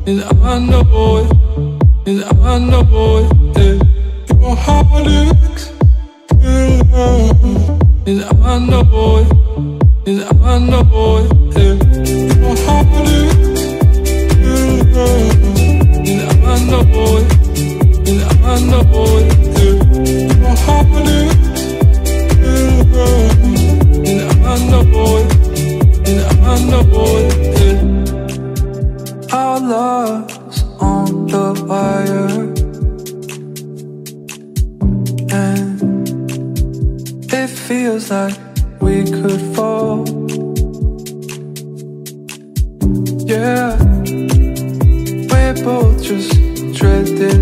and I know it, and I know it, yeah. Your heart is killer, and I know it, and I know it, yeah. Your heart is killer, and I know it, and I know it, yeah. Your heart is killer, and I know it, and I know it, yeah. Our love's on the wire, and it feels like we could fall. Yeah, we're both just treading